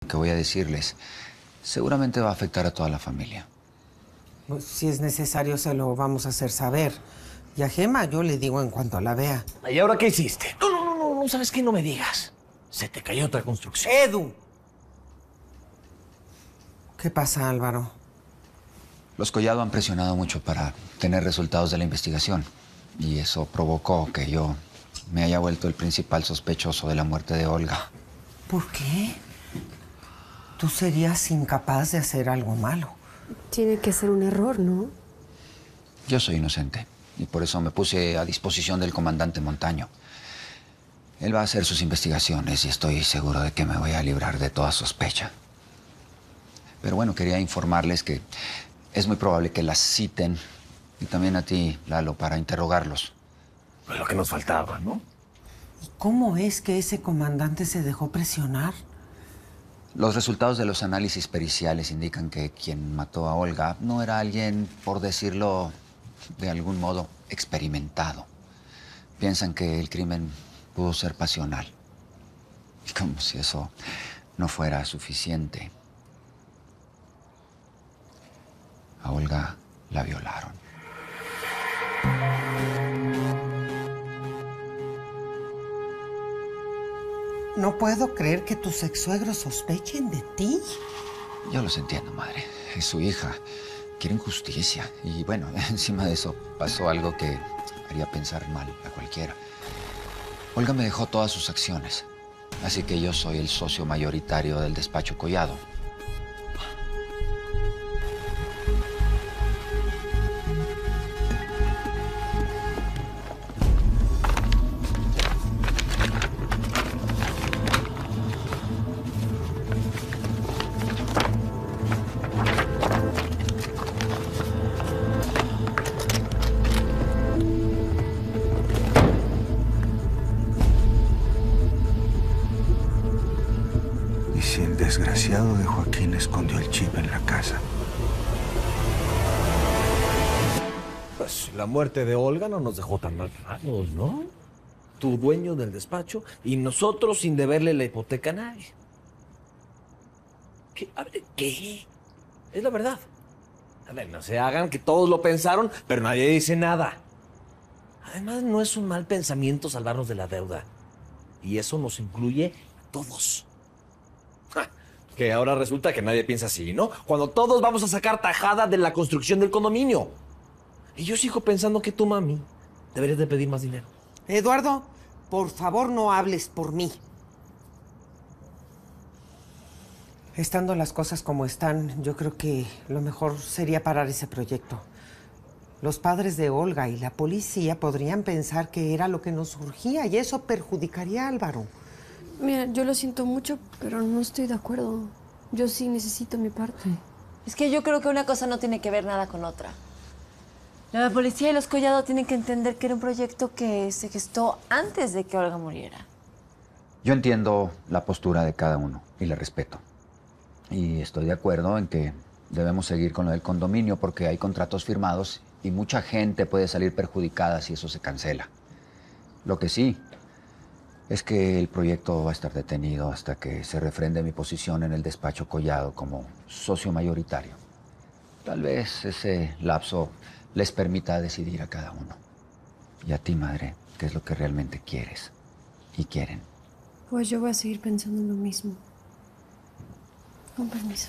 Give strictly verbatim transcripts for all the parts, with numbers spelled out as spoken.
que voy a decirles seguramente va a afectar a toda la familia. Pues, si es necesario, se lo vamos a hacer saber. Y a Gemma yo le digo en cuanto la vea. ¿Y ahora qué hiciste? No, no, no, no, no, ¿sabes qué? No me digas. Se te cayó otra construcción. ¡Edu! ¿Qué pasa, Álvaro? Los Collado han presionado mucho para tener resultados de la investigación. Y eso provocó que yo me haya vuelto el principal sospechoso de la muerte de Olga. ¿Por qué? Tú serías incapaz de hacer algo malo. Tiene que ser un error, ¿no? Yo soy inocente y por eso me puse a disposición del comandante Montaño. Él va a hacer sus investigaciones y estoy seguro de que me voy a librar de toda sospecha. Pero bueno, quería informarles que es muy probable que las citen y también a ti, Lalo, para interrogarlos. Pues lo que nos faltaba, ¿no? ¿Y cómo es que ese comandante se dejó presionar? Los resultados de los análisis periciales indican que quien mató a Olga no era alguien, por decirlo de algún modo, experimentado. Piensan que el crimen pudo ser pasional. Y como si eso no fuera suficiente. A Olga la violaron. No puedo creer que tus ex-suegros sospechen de ti. Yo los entiendo, madre. Es su hija. Quieren justicia. Y bueno, encima de eso pasó algo que haría pensar mal a cualquiera. Olga me dejó todas sus acciones. Así que yo soy el socio mayoritario del despacho Collado. Si el desgraciado de Joaquín escondió el chip en la casa. Pues la muerte de Olga no nos dejó tan mal parados, ¿no? Tu dueño del despacho y nosotros sin deberle la hipoteca a nadie. ¿Qué? A ver, ¿qué? Es la verdad. A ver, no se hagan que todos lo pensaron, pero nadie dice nada. Además, no es un mal pensamiento salvarnos de la deuda. Y eso nos incluye a todos. Que ahora resulta que nadie piensa así, ¿no? Cuando todos vamos a sacar tajada de la construcción del condominio. Y yo sigo pensando que tú, mami, deberías de pedir más dinero. Eduardo, por favor no hables por mí. Estando las cosas como están, yo creo que lo mejor sería parar ese proyecto. Los padres de Olga y la policía podrían pensar que era lo que nos surgía y eso perjudicaría a Álvaro. Mira, yo lo siento mucho, pero no estoy de acuerdo. Yo sí necesito mi parte. Es que yo creo que una cosa no tiene que ver nada con otra. La policía y los Collado tienen que entender que era un proyecto que se gestó antes de que Olga muriera. Yo entiendo la postura de cada uno y la respeto. Y estoy de acuerdo en que debemos seguir con lo del condominio porque hay contratos firmados y mucha gente puede salir perjudicada si eso se cancela. Lo que sí es que el proyecto va a estar detenido hasta que se refrende mi posición en el despacho Collado como socio mayoritario. Tal vez ese lapso les permita decidir a cada uno. Y a ti, madre, qué es lo que realmente quieres y quieren. Pues yo voy a seguir pensando lo mismo. Con permiso.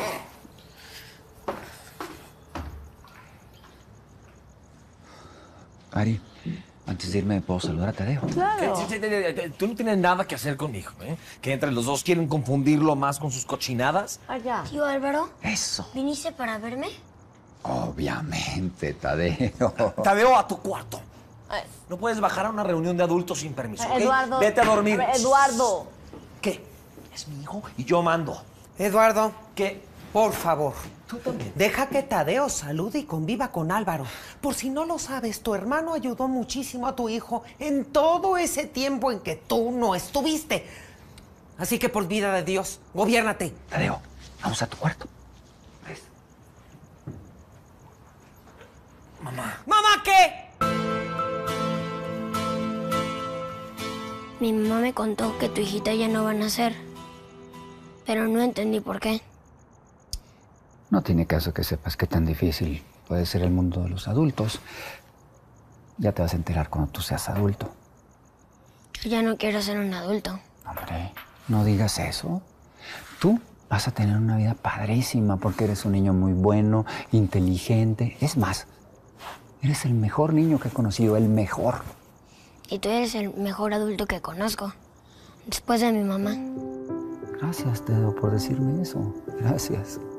Ari, antes de irme, ¿puedo saludar a Tadeo? Claro. Sí, sí, sí, sí, tú no tienes nada que hacer conmigo, ¿eh? Que entre los dos quieren confundirlo más con sus cochinadas. Allá. Tío Álvaro, Eso. ¿viniste para verme? Obviamente, Tadeo. Tadeo, a tu cuarto. Ay. No puedes bajar a una reunión de adultos sin permiso, ¿ok? Eduardo. Vete a dormir. A ver, Eduardo. ¿Qué? Es mi hijo y yo mando. Eduardo, ¿Qué? por favor, Tú también. deja que Tadeo salude y conviva con Álvaro. Por si no lo sabes, tu hermano ayudó muchísimo a tu hijo en todo ese tiempo en que tú no estuviste. Así que por vida de Dios, gobiérnate. Tadeo, vamos a tu cuarto. Mamá. ¿Mamá qué? Mi mamá me contó que tu hijita ya no va a nacer. pero no entendí por qué. No tiene caso que sepas qué tan difícil puede ser el mundo de los adultos. Ya te vas a enterar cuando tú seas adulto. Yo ya no quiero ser un adulto. Hombre, no digas eso. Tú vas a tener una vida padrísima porque eres un niño muy bueno, inteligente. Es más, eres el mejor niño que he conocido, el mejor. Y tú eres el mejor adulto que conozco, después de mi mamá. Gracias, Tedo, por decirme eso. Gracias.